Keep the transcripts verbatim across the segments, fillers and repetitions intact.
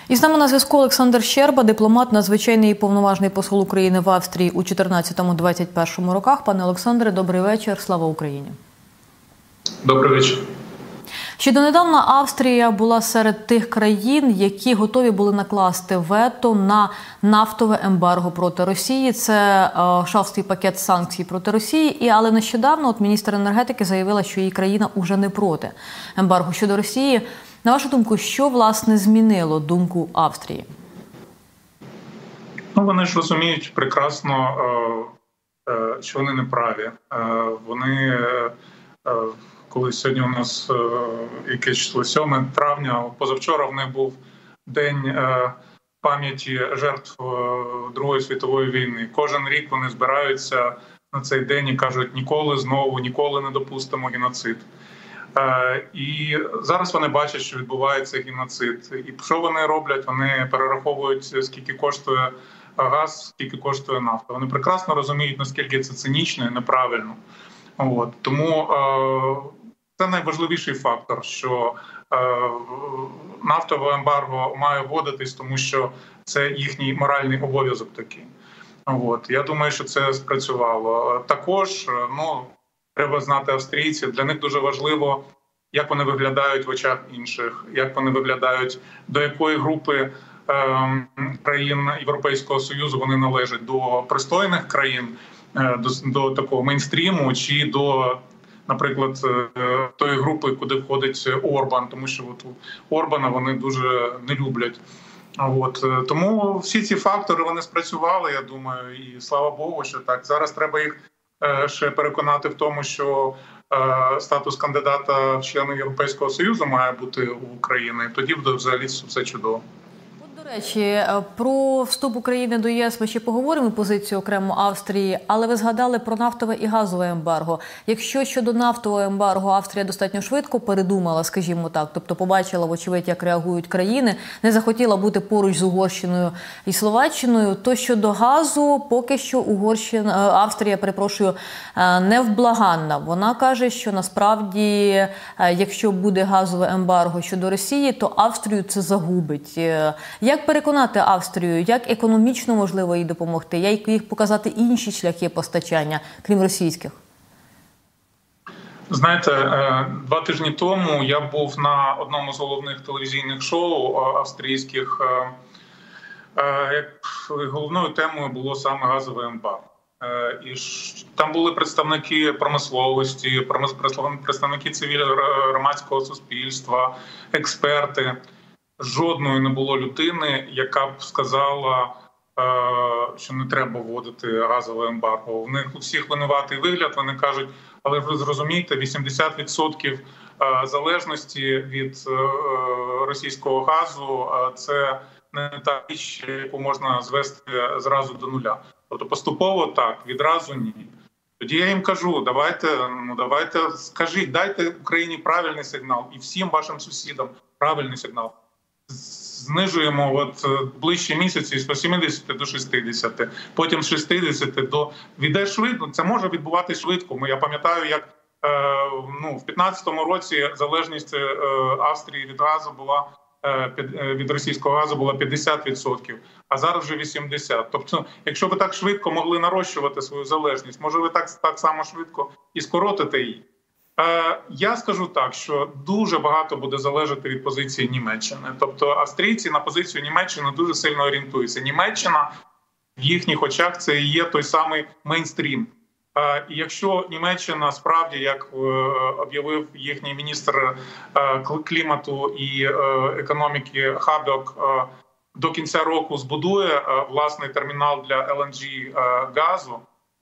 І з нами на зв'язку Олександр Щерба, дипломат, надзвичайний і повноважний посол України в Австрії у чотирнадцятому-двадцять першому роках. Пане Олександре, добрий вечір. Слава Україні. Добрий вечір. Ще донедавна Австрія була серед тих країн, які готові були накласти вето на нафтове ембарго проти Росії. Це е, шостий пакет санкцій проти Росії. І, але нещодавно от міністр енергетики заявила, що її країна уже не проти ембарго щодо Росії. На вашу думку, що, власне, змінило думку Австрії? Ну, вони ж розуміють прекрасно, що вони не праві. Вони, коли сьогодні у нас якесь число, сьоме травня, позавчора в них був день пам'яті жертв Другої світової війни. Кожен рік вони збираються на цей день і кажуть, ніколи знову, ніколи не допустимо геноцид. І зараз вони бачать, що відбувається геноцид. І що вони роблять? Вони перераховують, скільки коштує газ, скільки коштує нафта. Вони прекрасно розуміють, наскільки це цинічно і неправильно. От. Тому е- це найважливіший фактор, що е- нафтове ембарго має вводитись, тому що це їхній моральний обов'язок такий. От. Я думаю, що це спрацювало. Також, ну, треба знати австрійців, для них дуже важливо, як вони виглядають в очах інших, як вони виглядають, до якої групи е, країн Європейського Союзу вони належать, до пристойних країн, е, до, до такого мейнстріму, чи до, наприклад, е, тої групи, куди входить Орбан, тому що от Орбана вони дуже не люблять. От. Тому всі ці фактори, вони спрацювали, я думаю, і слава Богу, що так. Зараз треба їх ще переконати в тому, що е, статус кандидата в члени Європейського Союзу має бути у України. Тоді буде взагалі все чудово. До речі, про вступ України до ЄС ми ще поговоримо, позицію окремо Австрії, але ви згадали про нафтове і газове ембарго. Якщо щодо нафтового ембарго Австрія достатньо швидко передумала, скажімо так, тобто побачила, вочевидь, як реагують країни, не захотіла бути поруч з Угорщиною і Словаччиною, то щодо газу поки що Угорщина, Австрія, перепрошую, невблаганна. Вона каже, що насправді, якщо буде газове ембарго щодо Росії, то Австрію це загубить. Як переконати Австрію, як економічно можливо їй допомогти, як їх показати інші шляхи постачання, крім російських? Знаєте, два тижні тому я був на одному з головних телевізійних шоу австрійських. Головною темою було саме газове ембарго. І там були представники промисловості, представники цивільного громадського суспільства, експерти. Жодної не було людини, яка б сказала, що не треба вводити газове ембарго. У них у всіх винуватий вигляд, вони кажуть, але ви зрозумієте, вісімдесят відсотків залежності від російського газу – це не та річ, яку можна звести зразу до нуля. Тобто поступово так, відразу ні. Тоді я їм кажу, давайте, ну давайте, скажіть, дайте Україні правильний сигнал і всім вашим сусідам правильний сигнал. Знижуємо от ближчі місяці з сімдесят до шістдесят, потім з шістдесят до... Віде швидко, це може відбуватися швидко. Я пам'ятаю, як е, ну, в п'ятнадцятому році залежність е, Австрії від газу була, е, від російського газу була п'ятдесят відсотків, а зараз вже вісімдесят відсотків. Тобто, якщо ви так швидко могли нарощувати свою залежність, може ви так, так само швидко і скоротите її. Я скажу так, що дуже багато буде залежати від позиції Німеччини. Тобто австрійці на позицію Німеччини дуже сильно орієнтуються. Німеччина в їхніх очах це і є той самий мейнстрім. І якщо Німеччина справді, як об'явив їхній міністр клімату і економіки Хабек, до кінця року збудує власний термінал для ел ен джі газу,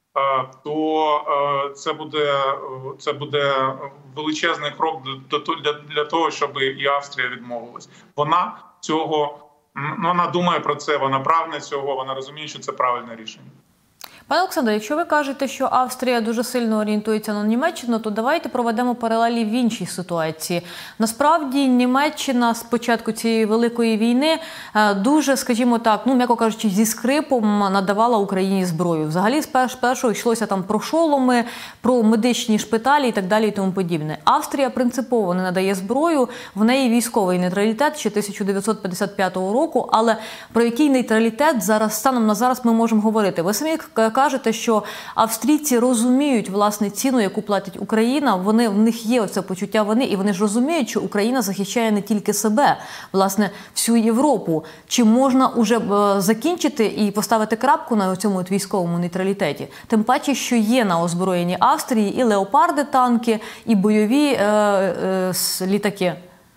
то це буде, це буде величезний крок для, для, для того, щоб і Австрія відмовилась. Вона цього, ну, вона думає про це, вона прагне цього, вона розуміє, що це правильне рішення. Пане Олександре, якщо ви кажете, що Австрія дуже сильно орієнтується на Німеччину, то давайте проведемо паралелі в іншій ситуації. Насправді, Німеччина з початку цієї великої війни дуже, скажімо так, ну, м'яко кажучи, зі скрипом надавала Україні зброю. Взагалі, спершу йшлося там про шоломи, про медичні шпиталі і так далі і тому подібне. Австрія принципово не надає зброю, в неї військовий нейтралітет ще тисяча дев'ятсот п'ятдесят п'ятого року, але про який нейтралітет зараз, станом на зараз ми можемо говорити? Ви самі кажете, що австрійці розуміють, власне, ціну, яку платить Україна, вони, в них є оце почуття вини, і вони ж розуміють, що Україна захищає не тільки себе, власне, всю Європу. Чи можна уже закінчити і поставити крапку на цьому військовому нейтралітеті? Тим паче, що є на озброєнні Австрії і леопарди танки, і бойові е, е, літаки.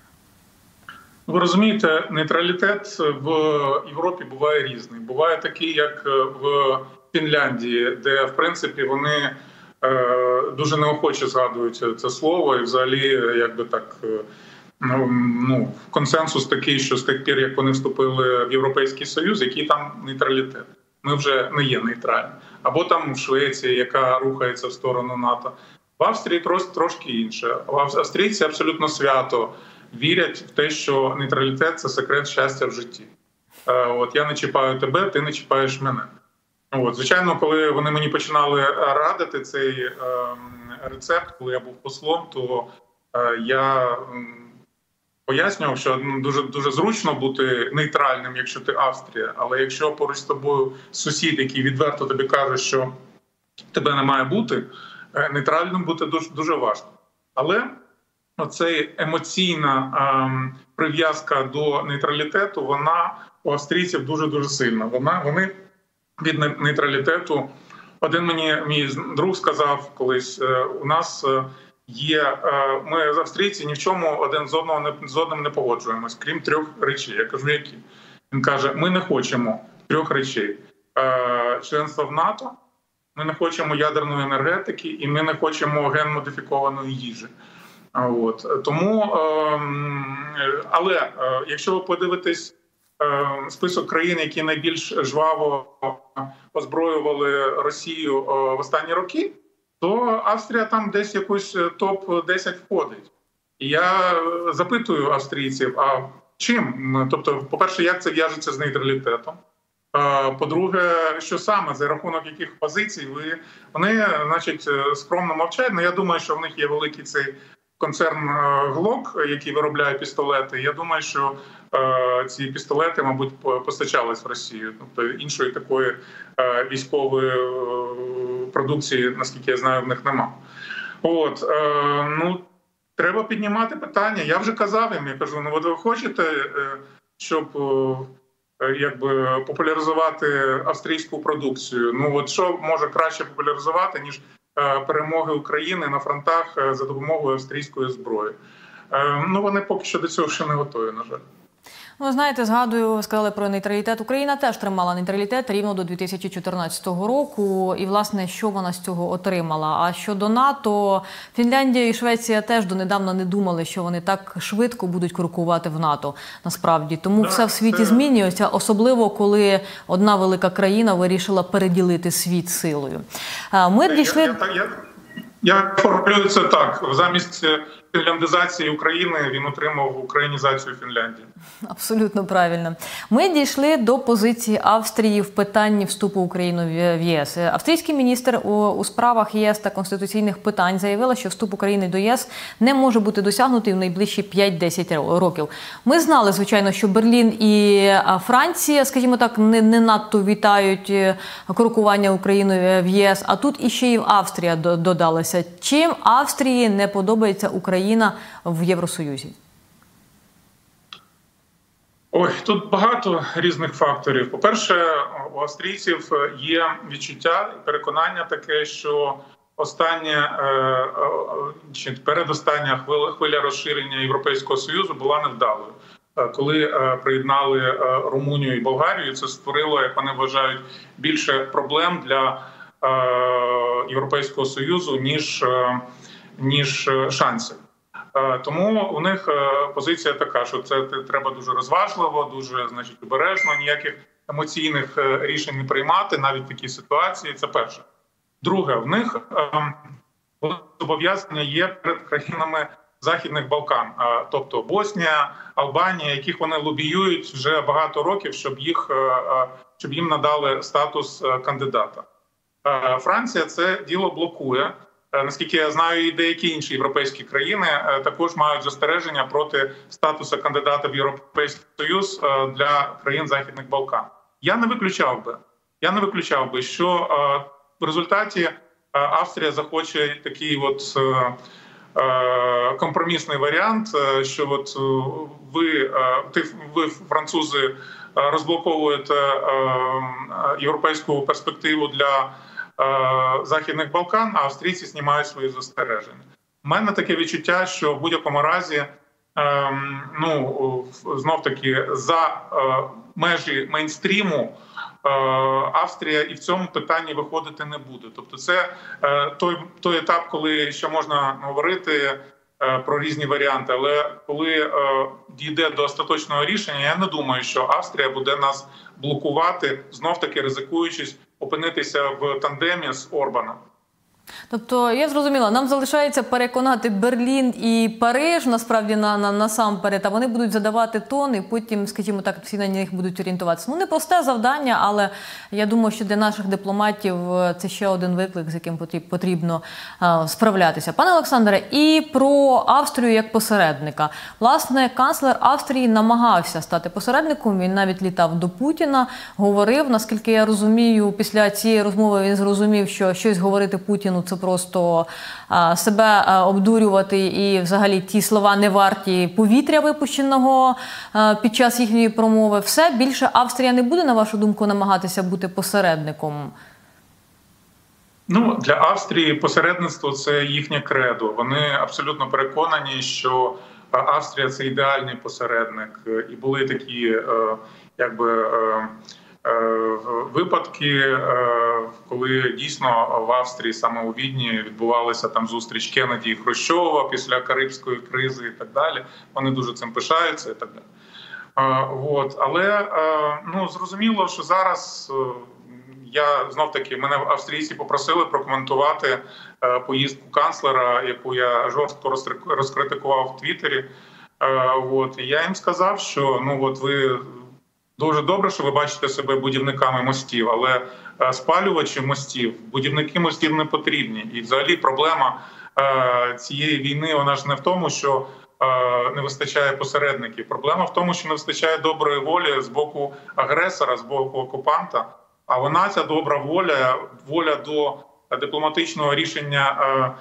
Ви розумієте, нейтралітет в Європі буває різний. Буває такий, як в Фінляндії, де, в принципі, вони е, дуже неохоче згадують це слово, і взагалі, якби так, ну, ну, консенсус такий, що з тих пір, як вони вступили в Європейський Союз, який там нейтралітет. Ми вже не є нейтральні. Або там в Швеції, яка рухається в сторону НАТО. В Австрії трош, трошки інше. Австрійці абсолютно свято вірять в те, що нейтралітет – це секрет щастя в житті. Е, от я не чіпаю тебе, ти не чіпаєш мене. От, звичайно, коли вони мені починали радити цей е, рецепт, коли я був послом, то е, я е, пояснював, що ну, дуже, дуже зручно бути нейтральним, якщо ти Австрія, але якщо поруч з тобою сусід, який відверто тобі каже, що тебе не має бути, е, нейтральним бути дуже, дуже важко. Але оцей емоційна е, прив'язка до нейтралітету, вона у австрійців дуже-дуже сильна. Вона, вони від нейтралітету. Один мені мій друг сказав колись, у нас є, ми з австрійці ні в чому один з одного не, з одним не погоджуємось, крім трьох речей. Я кажу, які? Він каже, ми не хочемо трьох речей. Членства в НАТО, ми не хочемо ядерної енергетики і ми не хочемо генно-модифікованої їжі. От. Тому, але якщо ви подивитесь список країн, які найбільш жваво озброювали Росію в останні роки, то Австрія там десь якусь топ десять входить. І я запитую австрійців, а чим? Тобто, по-перше, як це в'яжеться з нейтралітетом? По-друге, що саме, за рахунок яких позицій ви... Вони, значить, скромно мовчать, але я думаю, що в них є великий цей концерн «Глок», який виробляє пістолети. Я думаю, що е, ці пістолети, мабуть, постачались в Росію. Тобто іншої такої е, військової е, продукції, наскільки я знаю, в них нема. От, е, ну, треба піднімати питання. Я вже казав їм, я кажу, ну, от ви хочете, е, щоб е, якби популяризувати австрійську продукцію? Ну, от що може краще популяризувати, ніж перемоги України на фронтах за допомогою австрійської зброї. Ну, вони поки що до цього ще не готові, на жаль. Ну, знаєте, згадую, ви сказали про нейтралітет. Україна теж тримала нейтралітет рівно до дві тисячі чотирнадцятого року. І, власне, що вона з цього отримала? А щодо НАТО, Фінляндія і Швеція теж донедавна не думали, що вони так швидко будуть крокувати в НАТО, насправді. Тому да, все в світі це... змінюється, особливо, коли одна велика країна вирішила переділити світ силою. Ми я, дійшли... Я, я, я, я формулюю це так. Замість фінляндизації України він отримав українізацію Фінляндії. Абсолютно правильно. Ми дійшли до позиції Австрії в питанні вступу України в ЄС. Австрійський міністр у справах ЄС та конституційних питань заявила, що вступ України до ЄС не може бути досягнутий в найближчі п'ять-десять років. Ми знали, звичайно, що Берлін і Франція, скажімо так, не, не надто вітають крокування України в ЄС, а тут іще і Австрія додалася. Чим Австрії не подобається Україна в Євросоюзі? Ой, тут багато різних факторів. По-перше, у австрійців є відчуття, переконання таке, що остання, чи передостання хвиля розширення Європейського Союзу була невдалою. Коли приєднали Румунію і Болгарію, це створило, як вони вважають, більше проблем для Європейського Союзу, ніж, ніж шансів. Тому у них позиція така, що це треба дуже розважливо, дуже, значить, обережно, ніяких емоційних рішень не приймати навіть в такій ситуації. Це перше. Друге, в них зобов'язання є перед країнами Західних Балкан, тобто Боснія, Албанія, яких вони лобіюють вже багато років, щоб їх щоб їм надали статус кандидата. Франція це діло блокує. Наскільки я знаю, і деякі інші європейські країни також мають застереження проти статусу кандидата в Європейський Союз для країн Західних Балкан. Я не виключав би, я не виключав би, що в результаті Австрія захоче такий от компромісний варіант, що от ви, ви, французи, розблоковуєте європейську перспективу для Західних Балкан, а австрійці знімають свої застереження. У мене таке відчуття, що в будь-якому разі, ну, знов-таки, за межі мейнстріму Австрія і в цьому питанні виходити не буде. Тобто це той, той етап, коли ще можна говорити про різні варіанти, але коли дійде до остаточного рішення, я не думаю, що Австрія буде нас блокувати, знов-таки ризикуючись опинитися в тандемі з Орбаном. Тобто, я зрозуміла, нам залишається переконати Берлін і Париж, насправді, на, на, насамперед, а вони будуть задавати тон, і потім, скажімо так, всі на них будуть орієнтуватися. Ну, не просте завдання, але я думаю, що для наших дипломатів це ще один виклик, з яким потрібно а, справлятися. Пане Олександре, і про Австрію як посередника. Власне, канцлер Австрії намагався стати посередником, він навіть літав до Путіна, говорив, наскільки я розумію, після цієї розмови він зрозумів, що щось говорити Путіну це просто а, себе а, обдурювати, і взагалі ті слова не варті повітря випущеного а, під час їхньої промови. Все, більше Австрія не буде, на вашу думку, намагатися бути посередником? Ну, для Австрії посередництво – це їхнє кредо. Вони абсолютно переконані, що Австрія – це ідеальний посередник. І були такі, якби, випадки, коли дійсно в Австрії, саме у Відні, відбувалася там зустріч Кеннеді і Хрущова після Карибської кризи і так далі. Вони дуже цим пишаються і так далі. От. Але ну, зрозуміло, що зараз я знов-таки, мене австрійці попросили прокоментувати поїздку канцлера, яку я жорстко розкритикував в Твіттері. От. І я їм сказав, що ну, от ви дуже добре, що ви бачите себе будівниками мостів, але спалювачі мостів, будівники мостів не потрібні. І взагалі проблема цієї війни, вона ж не в тому, що не вистачає посередників. Проблема в тому, що не вистачає доброї волі з боку агресора, з боку окупанта. А вона, ця добра воля, воля до дипломатичного рішення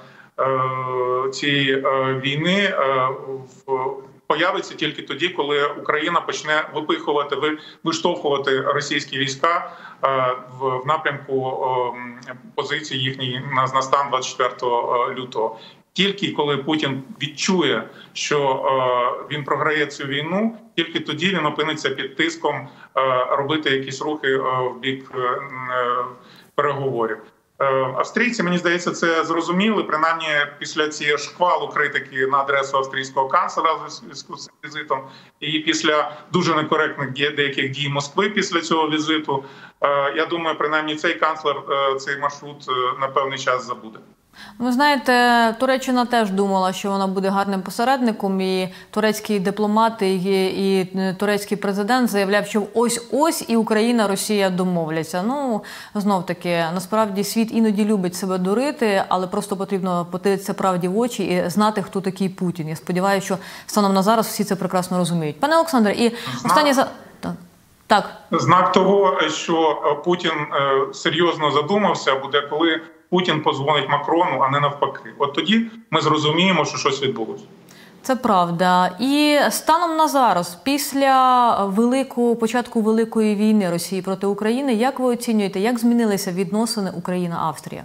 цієї війни появиться тільки тоді, коли Україна почне випихувати, виштовхувати російські війська в напрямку позиції їхньої на стан двадцять четвертого лютого. Тільки коли Путін відчує, що він програє цю війну, тільки тоді він опиниться під тиском робити якісь рухи в бік переговорів. Австрійці, мені здається, це зрозуміли, принаймні після цієї шквалу критики на адресу австрійського канцлера з візитом і після дуже некоректних деяких дій Москви після цього візиту. Я думаю, принаймні цей канцлер цей маршрут на певний час забуде. Ви знаєте, Туреччина теж думала, що вона буде гарним посередником, і турецькі дипломати, і, і турецький президент заявляв, що ось-ось і Україна, Росія домовляться. Ну, знов-таки, насправді світ іноді любить себе дурити, але просто потрібно подивитися правді в очі і знати, хто такий Путін. Я сподіваюся, що станом на зараз всі це прекрасно розуміють. Пане Олександре, і останнє... За... Так. Так. Знак того, що Путін серйозно задумався, буде коли Путін позвонить Макрону, а не навпаки. От тоді ми зрозуміємо, що щось відбулося. Це правда. І станом на зараз, після великого, початку Великої війни Росії проти України, як ви оцінюєте, як змінилися відносини Україна-Австрія?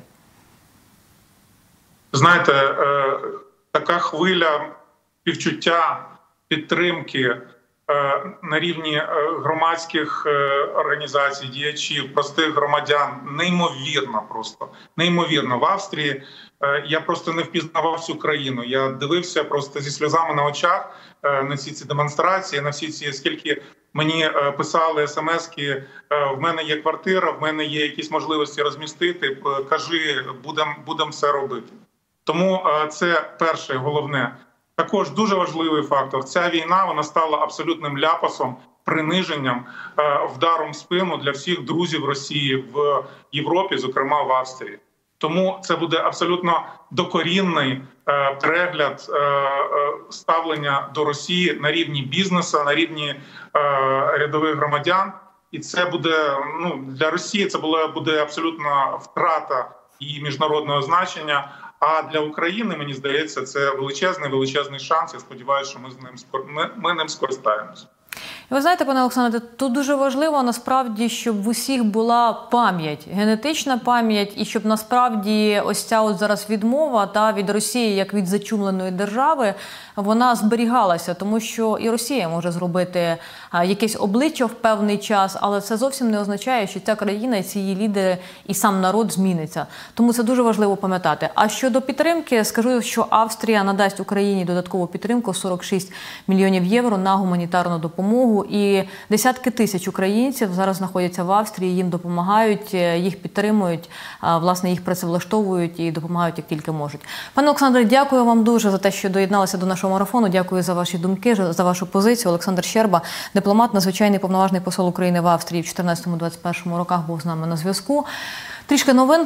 Знаєте, така хвиля співчуття, підтримки на рівні громадських організацій, діячів, простих громадян неймовірно просто. Неймовірно. В Австрії я просто не впізнавав всю країну. Я дивився просто зі сльозами на очах на всі ці демонстрації, на всі ці, скільки мені писали смски, в мене є квартира, в мене є якісь можливості розмістити, кажи, будемо будем все робити. Тому це перше, головне. Також дуже важливий фактор. Ця війна, вона стала абсолютним ляпасом, приниженням, вдаром в спину для всіх друзів Росії в Європі, зокрема в Австрії. Тому це буде абсолютно докорінний перегляд ставлення до Росії на рівні бізнесу, на рівні рядових громадян. І це буде, ну, для Росії це буде, буде абсолютно втрата її міжнародного значення. А для України, мені здається, це величезний, величезний шанс. Я сподіваюся, що ми з ним ми, ми ним скористаємося. Ви знаєте, пане Олександре, тут дуже важливо насправді, щоб в усіх була пам'ять, генетична пам'ять, і щоб насправді ось ця от зараз відмова та від Росії як від зачумленої держави, вона зберігалася, тому що і Росія може зробити а, якесь обличчя в певний час, але це зовсім не означає, що ця країна, і ці її лідери, і сам народ зміниться. Тому це дуже важливо пам'ятати. А щодо підтримки, скажу, що Австрія надасть Україні додаткову підтримку сорок шість мільйонів євро на гуманітарну допомогу. І десятки тисяч українців зараз знаходяться в Австрії, їм допомагають, їх підтримують, власне, їх працевлаштовують і допомагають, як тільки можуть. Пане Олександре, дякую вам дуже за те, що доєдналися до нашого марафону. Дякую за ваші думки, за вашу позицію. Олександр Щерба, дипломат, надзвичайний повноважний посол України в Австрії в чотирнадцятому - двадцять першому роках, був з нами на зв'язку. Трішки новин.